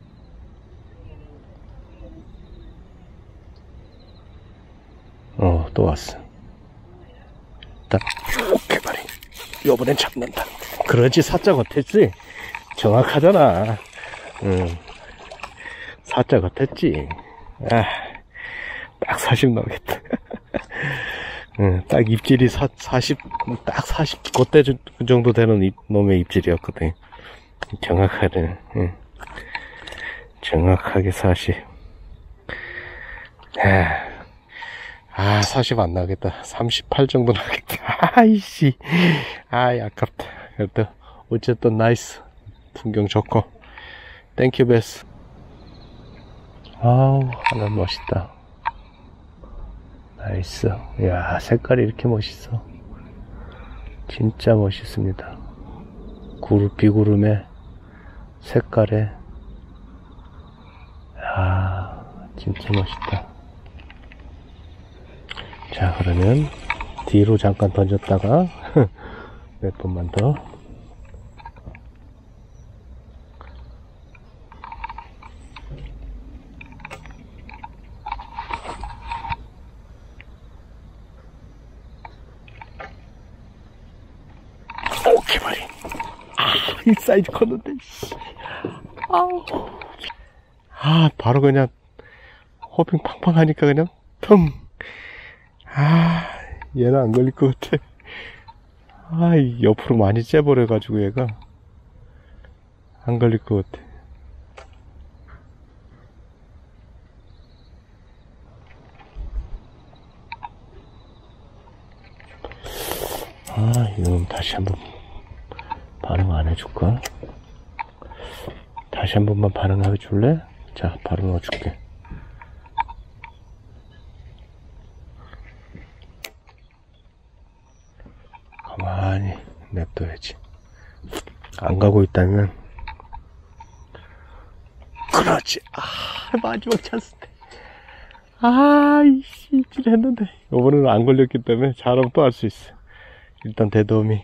또 왔어. 일단 개발이 요번엔 잡는다. 그러지. 사자 같았지. 정확하잖아. 사자 같았지. 딱 40 나오겠다. 딱 입질이 40 그때 정도 되는 놈의 입질이었거든. 정확하네. 정확하게 40. 40 안 나겠다. 38 정도 나겠다. 아이씨. 아깝다. 그래도 어쨌든 나이스. 풍경 좋고. 땡큐 베스. 하늘 멋있다. 나이스. 야, 색깔이 이렇게 멋있어. 진짜 멋있습니다. 비구름의 색깔에. 진짜 멋있다. 자, 그러면 뒤로 잠깐 던졌다가 몇 번만 더. 포켓머리. 이 사이즈 컸는데. 바로 그냥 호핑 팡팡 하니까 그냥 텅. 얘는 안 걸릴 것 같아. 옆으로 많이 째버려가지고 얘가 안 걸릴 것 같아. 이건 다시 한번 반응 안 해줄까? 다시 한 번만 반응해 줄래? 자, 바로 넣어줄게. 가만히 냅둬야지. 안 가고 있다면. 그렇지. 마지막 찬스인데. 이씨, 했는데. 이번에는 안 걸렸기 때문에 잘하면 또 할 수 있어. 일단 대도미.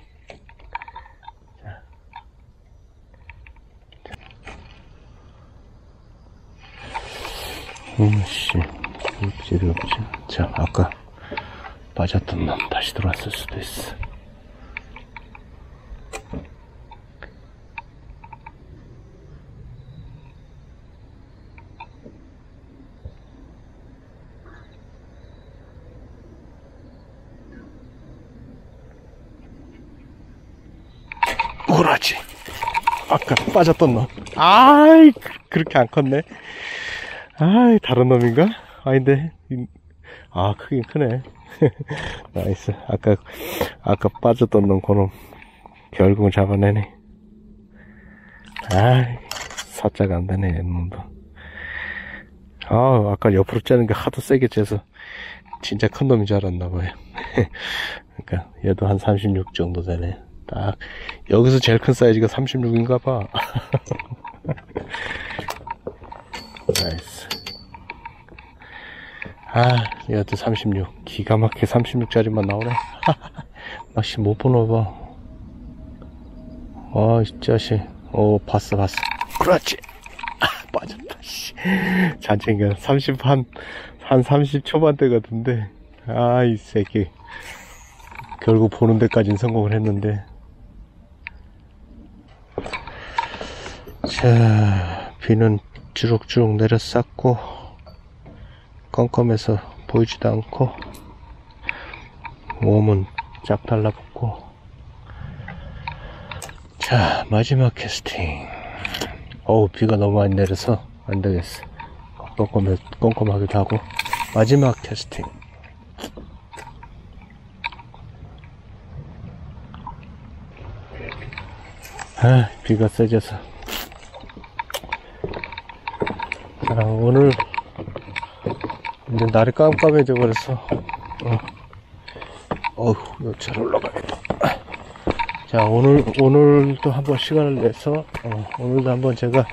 입질이 없지. 자, 아까 빠졌던 놈 다시 들어왔을 수도 있어. 그렇지. 아까 빠졌던 놈. 그렇게 안 컸네. 다른 놈인가? 아닌데. 크긴 크네. 나이스. 아까 빠졌던 놈, 그놈. 결국은 잡아내네. 사자가 안 되네, 놈도. 아까 옆으로 째는 게 하도 세게 째서 진짜 큰 놈인 줄 알았나봐요. 그러니까 얘도 한 36 정도 되네. 딱 여기서 제일 큰 사이즈가 36인가 봐. 나이스. 얘한테 36. 기가 막히게 36짜리만 나오네. 낚시 못 보나봐. 이 자식. 봤어. 그렇지. 빠졌다, 씨. 잔챙이가 30 초반대 같은데. 이 새끼. 결국 보는 데까지는 성공을 했는데. 자, 비는 주룩주룩 내려쌌고, 껌껌해서 보이지도 않고, 몸은 쫙 달라붙고. 자, 마지막 캐스팅. 비가 너무 많이 내려서 안 되겠어. 껌껌하기도 하고. 마지막 캐스팅. 비가 세져서. 자, 오늘 이제 날이 깜깜해져 버려서 잘 올라가야겠다. 자, 오늘도 한번 시간을 내서 오늘도 한번 제가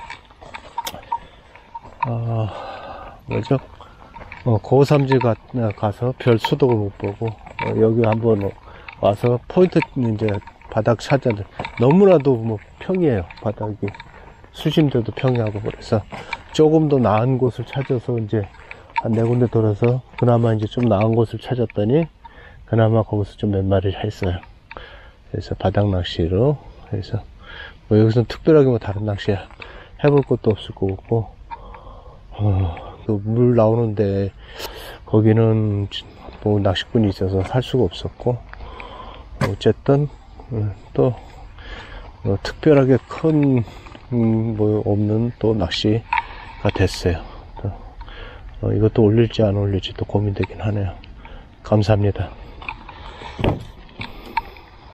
고삼지 가서 별 수독을 못 보고 여기 한번 와서 포인트 이제 바닥 찾아들. 너무나도 평이에요. 바닥이 수심들도 평이하고. 그래서 조금 더 나은 곳을 찾아서 이제 한 4군데 돌아서 그나마 이제 좀 나은 곳을 찾았더니 그나마 거기서 좀 몇 마리를 했어요. 그래서 바닥 낚시로 해서 여기서는 특별하게 다른 낚시 해볼 것도 없을 것 같고, 물 나오는데 거기는 낚시꾼이 있어서 살 수가 없었고, 어쨌든 또 특별하게 큰 없는 또 낚시가 됐어요. 이것도 올릴지 안 올릴지 또 고민되긴 하네요. 감사합니다.